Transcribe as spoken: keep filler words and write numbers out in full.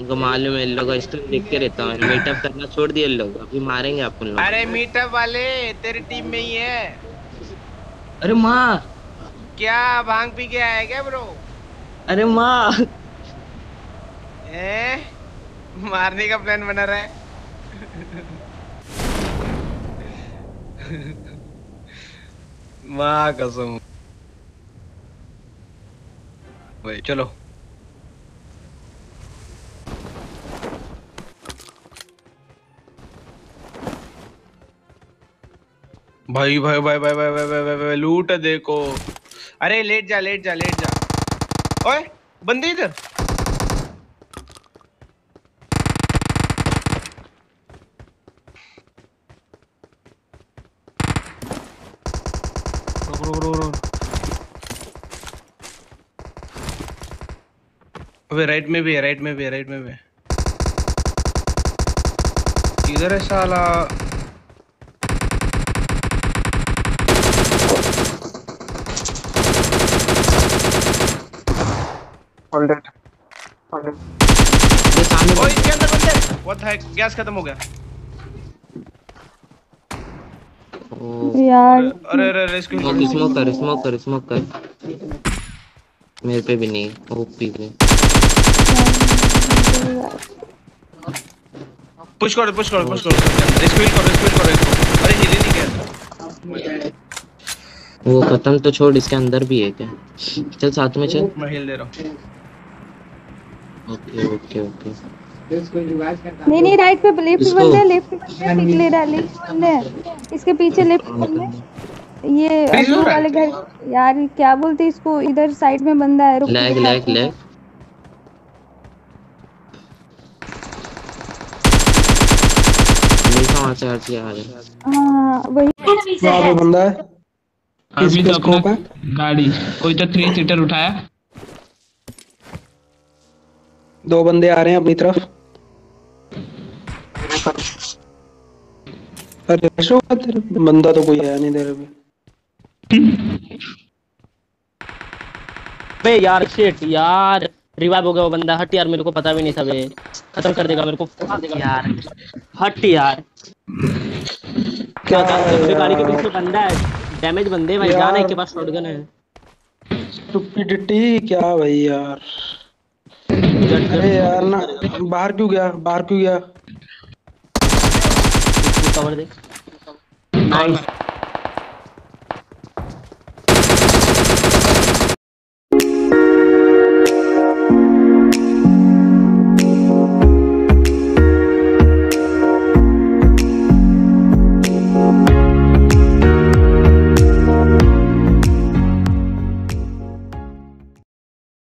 उनको मालूम है इन लोग का स्टोरी देखते रहता हूँ। मीटअप करना छोड़ दिए लोग, अभी मारेंगे आप उन लोग। अरे मीटअप वाले तेरी टीम में ही है। अरे माँ। क्या भांग पी के आया क्या ब्रो? अरे माँ। ए, मारने का प्लान बना रहा है। माँ कसम भाई, चलो। भाई भाई भाई भाई भाई भाई भाई भाई भाई, लूट देखो। अरे लेट जा लेट जा लेट जा। ओए बंदे इधर। रुक रुक रुक रुक। अबे राइट में भी है, राइट में भी है, राइट में भी है। किधर है साला? Hold it. Hold it. ये सामने ओए बंदे। इसके अंदर बंदे। व्हाट द हेक, गैस खत्म हो गया। ओ यार। अरे अरे अरे रेस्क्यू स्मोक कर। स्मोक कर स्मोक कर स्मोक कर। मेरे पे भी नहीं, ओपी पे। पुश करो पुश करो पुश करो, रेस्क्यू करो रेस्क्यू करो इसको। अरे हिले नहीं गया। वो खत्म तो छोड़, इसके अंदर भी है क्या? चल साथ में चल। मैं हिल दे रहा हूँ। Okay okay okay. नहीं नहीं, राइट पे लेफ्ट पे इसको बंदे हैं, लेफ्ट पे बंदे हैं, पिक ले रहा है, लेफ्ट पे बंदे हैं, इसके पीछे लेफ्ट पे बंदे हैं। ये फ्रीज हो ब्लू रहा वाले है। घर। यार क्या बोलते हैं इसको, इधर साइड में बंदा है, रुक के लैग लैग दिखाते हैं। लैग। नहीं कहाँ से हट आ रहा। हाँ वही। वहाँ पे बंदा है। किस अभी पे तो अपना स्कोप है? गाड़ी, कोई तो थ्री सीटर उठाया। दो बंदे आ रहे हैं अपनी तरफ। अरे अशोक तेरे बंदा तो कोई है नहीं तेरे पे। बे यार शिट यार, रिवाइव हो गया वो बंदा। हट यार, मेरे को पता भी नहीं था बे, खत्म कर देगा मेरे को यार। हट यार, क्या अपने गाड़ी के पीछे यार? बंदा है, डैमेज बंदे भाई, जान है यार के पास शॉटगन है। स्टुपिडिटी क्या भाई यार। जट जट अरे यार ना, तू बाहर क्यों गया, बाहर क्यों गया? कवर दे। नाइस।